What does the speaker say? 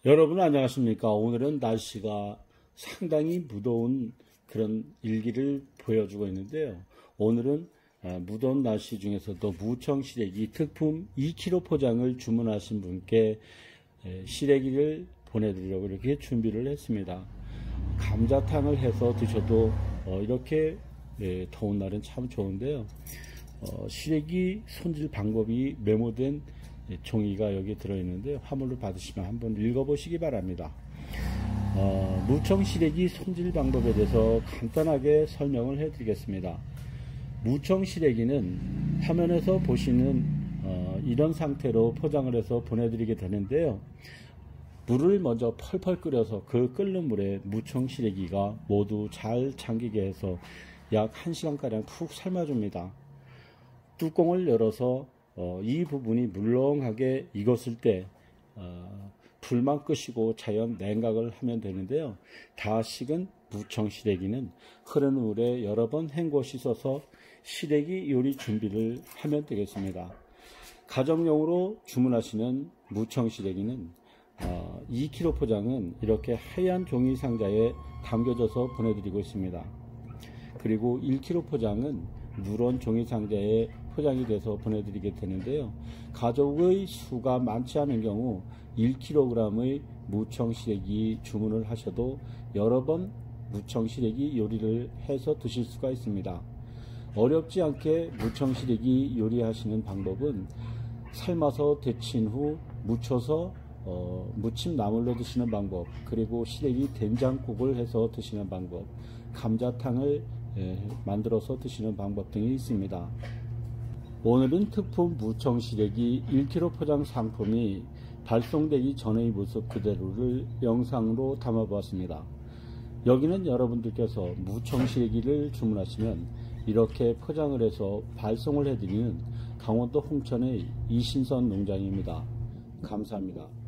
여러분 안녕하십니까? 오늘은 날씨가 상당히 무더운 그런 일기를 보여주고 있는데요. 오늘은 무더운 날씨 중에서도 무청 시래기 특품 2kg 포장을 주문하신 분께 시래기를 보내드리려고 이렇게 준비를 했습니다. 감자탕을 해서 드셔도 이렇게 더운 날은 참 좋은데요. 시래기 손질 방법이 메모된 종이가 여기 들어있는데 화물로 받으시면 한번 읽어보시기 바랍니다. 무청 시래기 손질 방법에 대해서 간단하게 설명을 해드리겠습니다. 무청 시래기는 화면에서 보시는 이런 상태로 포장을 해서 보내드리게 되는데요. 물을 먼저 펄펄 끓여서 그 끓는 물에 무청 시래기가 모두 잘 잠기게 해서 약 1시간가량 푹 삶아줍니다. 뚜껑을 열어서 이 부분이 물렁하게 익었을 때 불만 끄시고 자연 냉각을 하면 되는데요. 다 식은 무청 시래기는 흐르는 물에 여러 번 헹궈 씻어서 시래기 요리 준비를 하면 되겠습니다. 가정용으로 주문하시는 무청 시래기는 2kg 포장은 이렇게 하얀 종이 상자에 담겨져서 보내드리고 있습니다. 그리고 1kg 포장은 누런 종이 상자에 포장이 돼서 보내드리게 되는데요. 가족의 수가 많지 않은 경우 1kg의 무청 시래기 주문을 하셔도 여러 번 무청 시래기 요리를 해서 드실 수가 있습니다. 어렵지 않게 무청 시래기 요리하시는 방법은 삶아서 데친 후 무쳐서 무침 나물로 드시는 방법, 그리고 시래기 된장국을 해서 드시는 방법, 감자탕을 만들어서 드시는 방법 등이 있습니다. 오늘은 특품 무청 시래기 1kg 포장 상품이 발송되기 전의 모습 그대로를 영상으로 담아 보았습니다. 여기는 여러분들께서 무청 시래기를 주문하시면 이렇게 포장을 해서 발송을 해드리는 강원도 홍천의 이신선 농장입니다. 감사합니다.